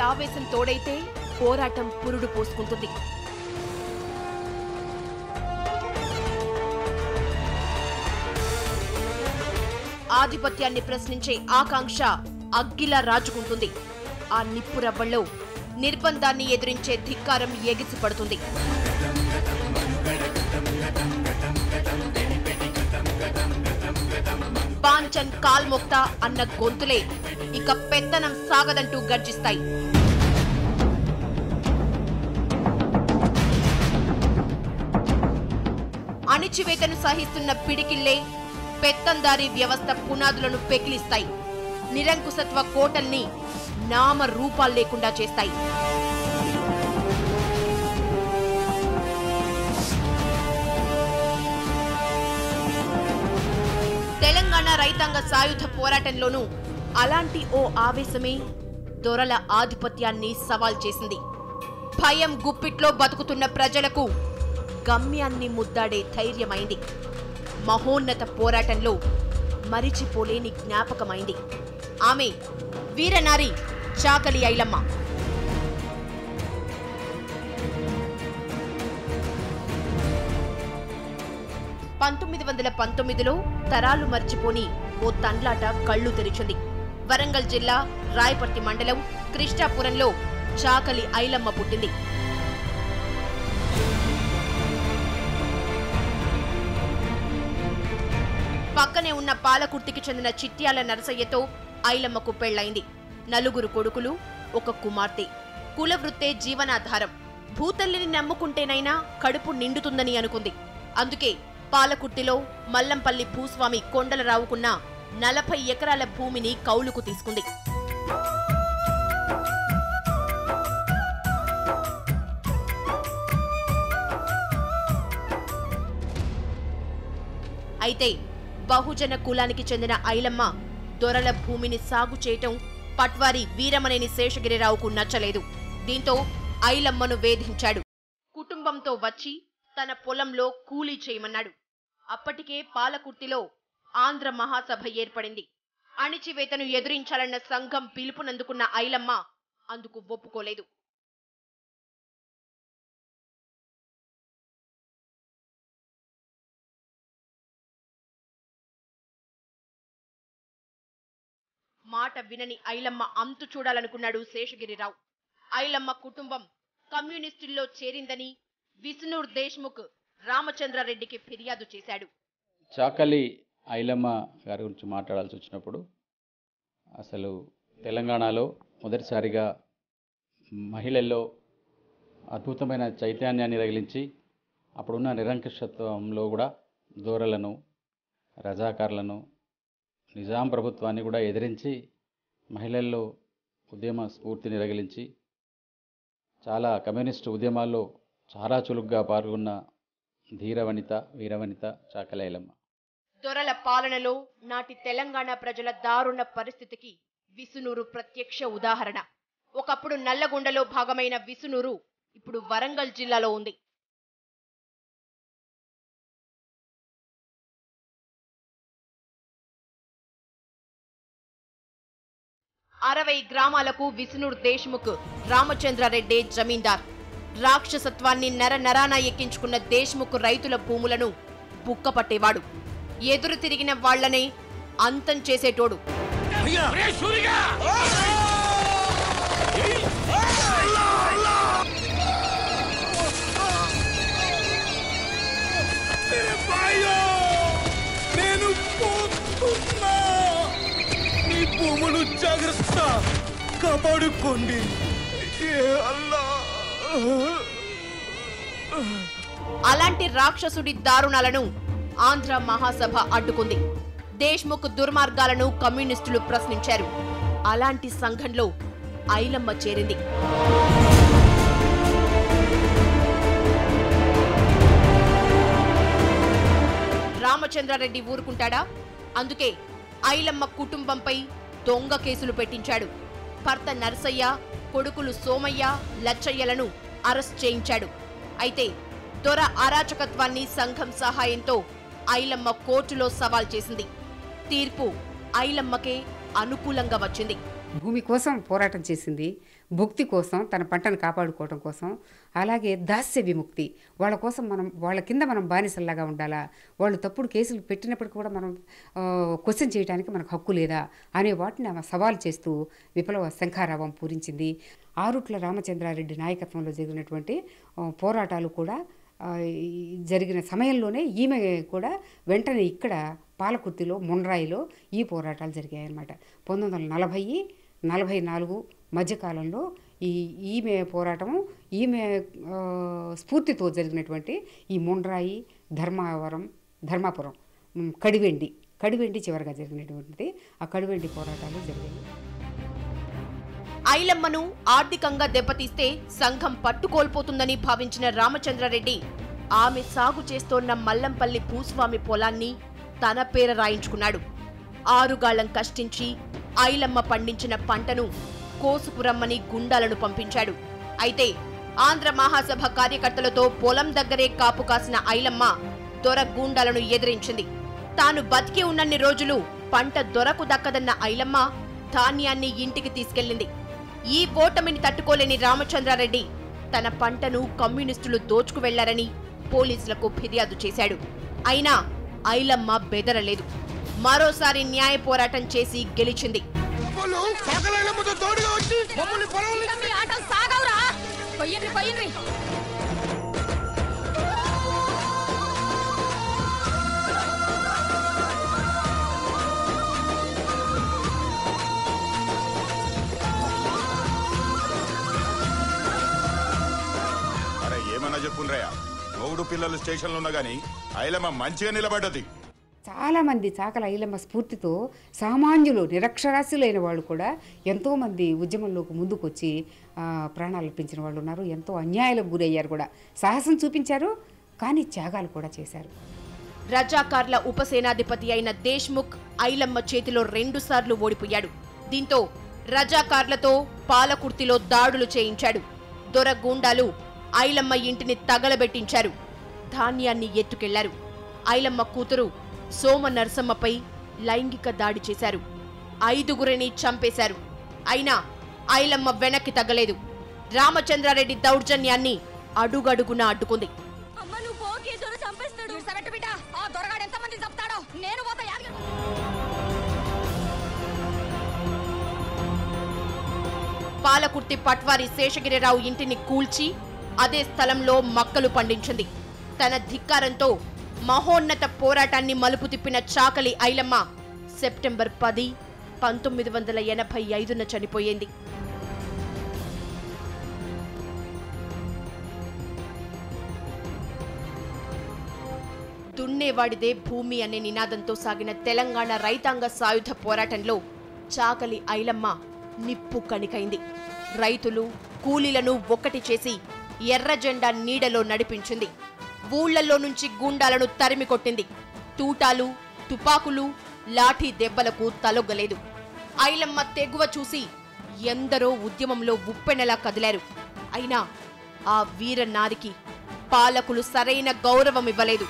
ఆవేశం తోడైతే పోరాటం పురుడు పోసుకుంటుంది. ఆధిపత్యాన్ని ప్రశ్నించే ఆకాంక్ష అగ్గిలా రాజుకుంటుంది. ఆ నిప్పురవ్వల్లో నిర్బంధాన్ని ఎదిరించే ధిక్కారం ఎగిసిపడుతుంది. బాంచన్ కాల్మొక్తా అన్న గొంతులే ఇక పెత్తనం సాగదంటూ గర్జిస్తాయి. అణిచివేతను సహిస్తున్న పిడికిళ్లే పెత్తందారీ వ్యవస్థ పునాదులను పెకిలిస్తాయి. నిరంకుశత్వ కోటల్ని నామ రూపాలు లేకుండా చేస్తాయి. తెలంగాణ రైతాంగ సాయుధ పోరాటంలోనూ అలాంటి ఓ ఆవేశమే దొరల ఆధిపత్యాన్ని సవాల్ చేసింది. భయం గుప్పిట్లో బతుకుతున్న ప్రజలకు గమ్యాన్ని ముద్దాడే ధైర్యమైంది. మహోన్నత పోరాటంలో మరిచిపోలేని జ్ఞాపకమైంది. ఆమె వీరనారి చాకలి ఐలమ్మ. 1919లో తరాలు మర్చిపోని ఓ తండ్లాట కళ్లు తెరిచింది. వరంగల్ జిల్లా రాయపర్తి మండలం కృష్ణాపురంలో చాకలి ఐలమ్మ పుట్టింది. పక్కనే ఉన్న పాలకుర్తికి చెందిన చిట్యాల నరసయ్యతో ఐలమ్మకు పెళ్లైంది. 4 కొడుకులు, 1 కుమార్తె. కులవృత్తే జీవనాధారం. భూతల్లిని నమ్ముకుంటేనైనా కడుపు నిండుతుందని అనుకుంది. అందుకే పాలకుర్తిలో మల్లంపల్లి భూస్వామి కొండలరావుకున్న 40 ఎకరాల భూమిని కౌలుకు తీసుకుంది. అయితే బహుజన కులానికి చెందిన ఐలమ్మ దొరల భూమిని సాగు చేయటం పట్వారి వీరమనేని శేషగిరిరావుకు నచ్చలేదు. దీంతో ఐలమ్మను వేధించాడు. కుటుంబంతో వచ్చి తన పొలంలో కూలీ చేయమన్నాడు. అప్పటికే పాలకుర్తిలో ఆంధ్ర మహాసభ ఏర్పడింది. అణిచివేతను ఎదురించాలన్న సంఘం పిలుపునందుకున్న ఐలమ్మ అందుకు ఒప్పుకోలేదు. మాట వినని ఐలమ్మ అంతు చూడాలనుకున్నాడు శేషగిరిరావు. ఐలమ్మ కుటుంబం కమ్యూనిస్టుల్లో చేరిందని విష్ణూర్ దేశ్ముఖ్ రామచంద్రారెడ్డికి ఫిర్యాదు చేశాడు. చాకలి ఐలమ్మ గారి గురించి మాట్లాడాల్సి వచ్చినప్పుడు అసలు తెలంగాణలో మొదటిసారిగా మహిళల్లో అద్భుతమైన చైతన్యాన్ని రగిలించి అప్పుడున్న నిరంకుశత్వంలో కూడా దోరలను, రజాకార్లను, నిజాం ప్రభుత్వాన్ని కూడా ఎదిరించి మహిళల్లో ఉద్యమ స్ఫూర్తిని రగిలించి చాలా కమ్యూనిస్టు ఉద్యమాల్లో చాలా చురుగ్గా పాల్గొన్న ధీరవనిత, వీరవనిత చాకలి ఐలమ్మ. దొరల పాలనలో నాటి తెలంగాణ ప్రజల దారుణ పరిస్థితికి విసునూరు ప్రత్యక్ష ఉదాహరణ. ఒకప్పుడు నల్లగొండలో భాగమైన విసునూరు ఇప్పుడు వరంగల్ జిల్లాలో ఉంది. అరవై గ్రామాలకు విష్ణూర్ దేశ్ముఖ్ రామచంద్రారెడ్డి జమీందార్. రాక్షసత్వాన్ని నరనరాన ఎక్కించుకున్న దేశ్ముఖ్ రైతుల భూములను బుక్కపట్టేవాడు. ఎదురు తిరిగిన వాళ్లనే అంతం చేసేటోడు. భూములు జాగ్రత్త కాపాడుకోండి. అలాంటి రాక్షసుడి దారుణాలను ఆంధ్ర మహాసభ అడ్డుకుంది. దేశ్ముఖ్ దుర్మార్గాలను కమ్యూనిస్టులు ప్రశ్నించారు. అలాంటి సంఘంలో ఐలమ్మ చేరింది. రామచంద్రారెడ్డి ఊరుకుంటాడా? అందుకే ఐలమ్మ కుటుంబంపై దొంగ కేసులు పెట్టించాడు. భర్త నరసయ్య, కొడుకులు సోమయ్య, లచ్చయ్యలను అరెస్ట్ చేయించాడు. అయితే దొర అరాచకత్వాన్ని సంఘం సహాయంతో ఐలమ్మ కోర్టులో సవాల్ చేసింది. తీర్పు ఐలమ్మకే అనుకూలంగా వచ్చింది. భూమి కోసం పోరాటం చేసింది, భుక్తి కోసం, తన పంటను కాపాడుకోవడం కోసం. అలాగే దాస్య విముక్తి, వాళ్ళ కోసం వాళ్ళ కింద మనం బానిసల్లాగా ఉండాలా, వాళ్ళు తప్పుడు కేసులు పెట్టినప్పుడు కూడా మనం క్వశ్చన్ చేయడానికి మనకు హక్కు లేదా అనే వాటిని ఆమె సవాల్ చేస్తూ విప్లవ శంఖారావం పూరించింది. ఆరుట్ల రామచంద్రారెడ్డి నాయకత్వంలో జరిగినటువంటి పోరాటాలు కూడా జరిగిన సమయంలోనే ఈమె కూడా వెంటనే ఇక్కడ పాలకుర్తిలో, మున్రాయిలో ఈ పోరాటాలు జరిగాయన్నమాట. 1940-44 మధ్యకాలంలో ఈమె పోరాటము, ఈమె స్ఫూర్తితో జరిగినటువంటి ఈ మున్రాయి, ధర్మాపురం, కడివెండి చివరిగా జరిగినటువంటిది. ఆ కడివెండి పోరాటాలు జరిగాయి. ఐలమ్మను ఆర్థికంగా దెబ్బతీస్తే సంఘం పట్టుకోల్పోతుందని భావించిన రామచంద్రారెడ్డి ఆమె సాగు చేస్తోన్న మల్లంపల్లి భూస్వామి పొలాన్ని తన పేర రాయించుకున్నాడు. 6 గాళ్లం కష్టించి ఐలమ్మ పండించిన పంటను కోసుకురమ్మని గుండాలను పంపించాడు. అయితే ఆంధ్ర మహాసభ కార్యకర్తలతో పొలం దగ్గరే కాపు కాసిన ఐలమ్మ దొర గూండాలను ఎదిరించింది. తాను బతికి ఉన్నన్ని రోజులు పంట దొరకు దక్కదన్న ఐలమ్మ ధాన్యాన్ని ఇంటికి తీసుకెళ్లింది. ఈ ఓటమిని తట్టుకోలేని రామచంద్రారెడ్డి తన పంటను కమ్యూనిస్టులు దోచుకు వెళ్లారని పోలీసులకు ఫిర్యాదు చేశాడు. అయినా ఐలమ్మ బెదరలేదు. మరోసారి న్యాయ పోరాటం చేసి గెలిచింది. ఏమన్నా చెప్పుండ్రయ్యా, మొగుడు పిల్లలు స్టేషన్లో ఉన్నా గానీ ఐలమ్మ మంచిగా నిలబడ్డది. చాలామంది చాకల ఐలమ్మ స్ఫూర్తితో సామాన్యులు, నిరక్షరాస్యులైన వాళ్ళు కూడా ఎంతోమంది ఉద్యమంలోకి ముందుకొచ్చి ప్రాణాలు అర్పించిన వాళ్ళు ఉన్నారు. ఎంతో అన్యాయాలకు గురయ్యారు కూడా. సాహసం చూపించారు, కానీ త్యాగాలు కూడా చేశారు. రజాకార్ల ఉపసేనాధిపతి అయిన దేశ్ముఖ్ ఐలమ్మ చేతిలో 2 సార్లు ఓడిపోయాడు. దీంతో రజాకార్లతో పాలకుర్తిలో దాడులు చేయించాడు. దొర గూండాలు ఐలమ్మ ఇంటిని తగలబెట్టించారు. ధాన్యాన్ని ఎత్తుకెళ్లారు. ఐలమ్మ కూతురు సోమ నరసమ్మపై లైంగిక దాడి చేశారు. 5గురిని చంపేశారు. అయినా ఐలమ్మ వెనక్కి తగ్గలేదు. రామచంద్రారెడ్డి దౌర్జన్యాన్ని అడుగడుగునా అడ్డుకుంది. పాలకుర్తి పట్వారి శేషగిరిరావు ఇంటిని కూల్చి అదే స్థలంలో మక్కలు పండించింది. తన ధిక్కారంతో మహోన్నత పోరాటాన్ని మలుపు తిప్పిన చాకలి ఐలమ్మ సెప్టెంబర్ 10, 1985న చనిపోయింది. దున్నేవాడిదే భూమి అనే నినాదంతో సాగిన తెలంగాణ రైతాంగ సాయుధ పోరాటంలో చాకలి ఐలమ్మ నిప్పు కణికైంది. రైతులు, కూలీలను ఒక్కటి చేసి ఎర్ర జెండా నీడలో నడిపించింది. ఊళ్లలో నుంచి గూండాలను తరిమి కొట్టింది. తూటాలు, తుపాకులు, లాఠీ దెబ్బలకు తలొగ్గలేదు. ఐలమ్మ తెగువ చూసి ఎందరో ఉద్యమంలో ఉప్పెనలా కదిలారు. అయినా ఆ వీర నారికి పాలకులు సరైన గౌరవం ఇవ్వలేదు.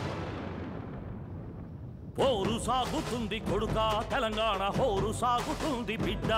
హోరు సాగుతుంది కొడుకా, తెలంగాణ హోరు సాగుతుంది బిడ్డ.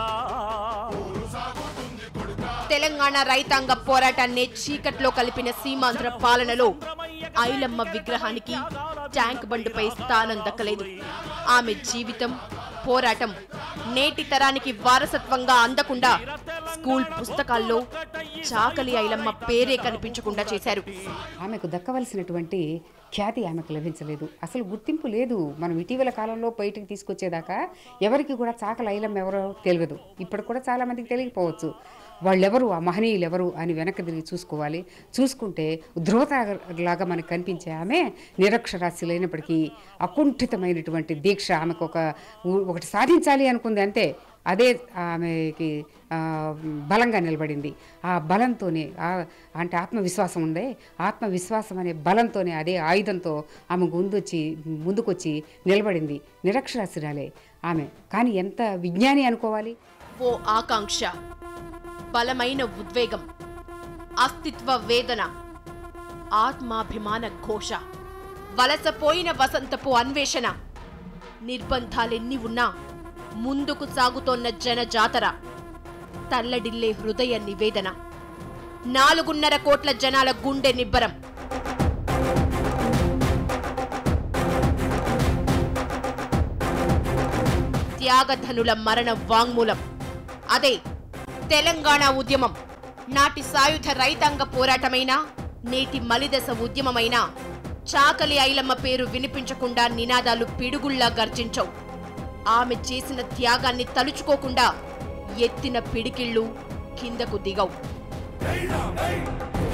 తెలంగాణ రైతాంగ పోరాటాన్ని చీకట్లో కలిపిన సీమాంధ్ర పాలనలో ఐలమ్మ విగ్రహానికి ట్యాంక్ బండుపై స్థానం దక్కలేదు. ఆమె జీవితం, పోరాటం నేటి తరానికి వారసత్వంగా అందకుండా స్కూల్ పుస్తకాల్లో చాకలి ఐలమ్మ పేరే కనిపించకుండా చేశారు. ఆమెకు దక్కవలసినటువంటి ఖ్యాతి ఆమెకు లభించలేదు. అసలు గుర్తింపు లేదు. మనం ఇటీవల కాలంలో బయటికి తీసుకొచ్చేదాకా ఎవరికి కూడా చాకలి ఐలమ్మ ఎవరో తెలియదు. ఇప్పుడు కూడా చాలామందికి తెలియకపోవచ్చు. వాళ్ళెవరు, ఆ మహనీయులు ఎవరు అని వెనక్కి తిరిగి చూసుకోవాలి. చూసుకుంటే ధ్రువతాలాగా మనకు కనిపించే ఆమె నిరక్షరాస్యులైనప్పటికీ అకుంఠితమైనటువంటి దీక్ష, ఆమెకు ఒకటి సాధించాలి అనుకుంది అంతే. అదే ఆమెకి బలంగా నిలబడింది. ఆ బలంతోనే, అంటే ఆత్మవిశ్వాసం ఉందే, ఆత్మవిశ్వాసం అనే బలంతోనే, అదే ఆయుధంతో ఆమె ముందుకొచ్చి నిలబడింది. నిరక్షరాస్యురాలే ఆమె, కానీ ఎంత విజ్ఞాని అనుకోవాలి. ఓ ఆకాంక్ష, బలమైన ఉద్వేగం, అస్తిత్వ వేదన, ఆత్మాభిమాన ఘోష, వలసపోయిన వసంతపు అన్వేషణ. నిర్బంధాలెన్ని ఉన్నా ముందుకు సాగుతోన్న జన జాతర, తల్లడిల్లే హృదయ నివేదన, 4.5 కోట్ల జనాల గుండె నిబ్బరం. త్యాగధనుల మరణ వాంగ్మూలం, అదే తెలంగాణ ఉద్యమం. నాటి సాయుధ రైతాంగ పోరాటమైనా, నేటి మలిదశ ఉద్యమమైనా చాకలి ఐలమ్మ పేరు వినిపించకుండా నినాదాలు పిడుగుల్లా గర్జించవు. ఆమె చేసిన త్యాగాన్ని తలుచుకోకుండా ఎత్తిన పిడికిళ్ళు కిందకు దిగవు.